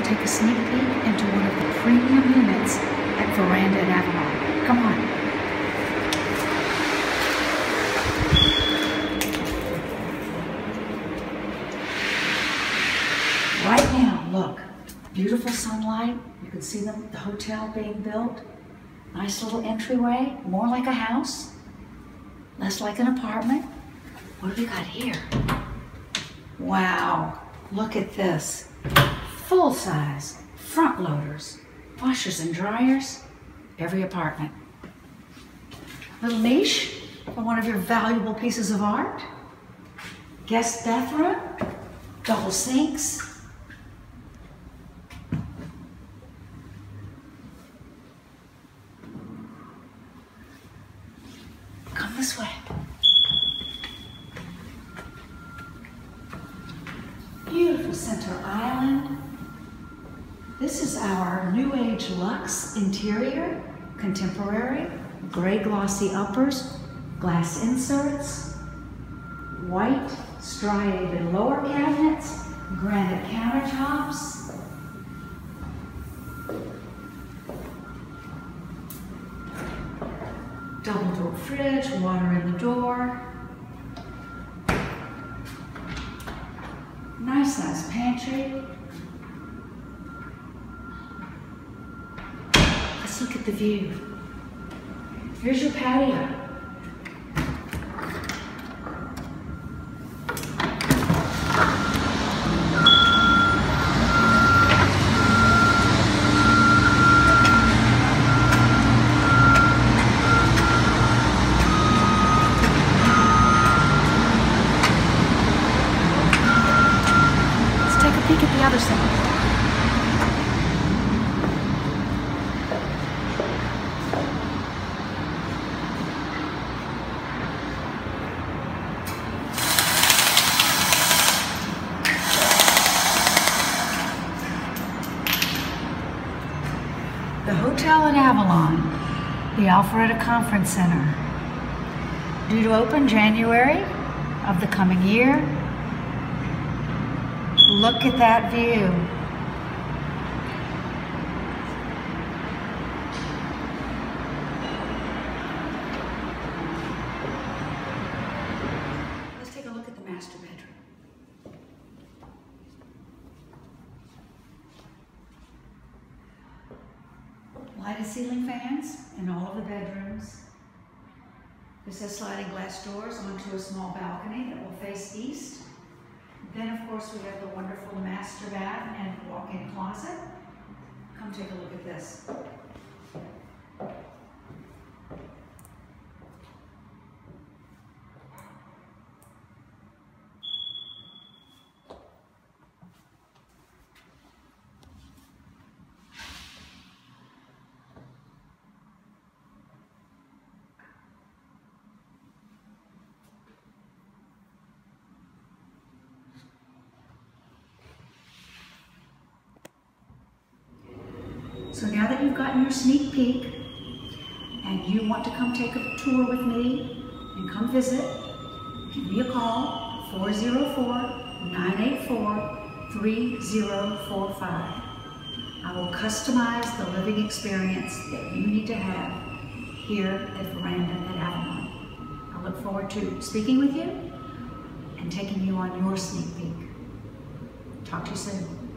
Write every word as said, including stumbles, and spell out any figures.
take a sneak peek into one of the premium units at Veranda at Avalon. Come on. Right now, look, beautiful sunlight. You can see the, the hotel being built. Nice little entryway, more like a house, less like an apartment. What do we got here? Wow, look at this. Full size, front loaders, washers and dryers, every apartment. Little niche for one of your valuable pieces of art. Guest bathroom, double sinks. Come this way. Beautiful center island. This is our New Age luxe interior, contemporary, gray glossy uppers, glass inserts, white striated lower cabinets, granite countertops. Double door fridge, water in the door. Nice size pantry. Let's look at the view. Here's your patio. Peek at the other side. The hotel at Avalon, the Alpharetta Conference Center, due to open January of the coming year. Look at that view. Let's take a look at the master bedroom. Lighted ceiling fans in all of the bedrooms. This has sliding glass doors onto a small balcony that will face east. Then, of course, we have the wonderful master bath and walk-in closet. Come take a look at this. So now that you've gotten your sneak peek and you want to come take a tour with me and come visit, give me a call, four oh four, nine eight four, three oh four five. I will customize the living experience that you need to have here at Veranda at Avalon. I look forward to speaking with you and taking you on your sneak peek. Talk to you soon.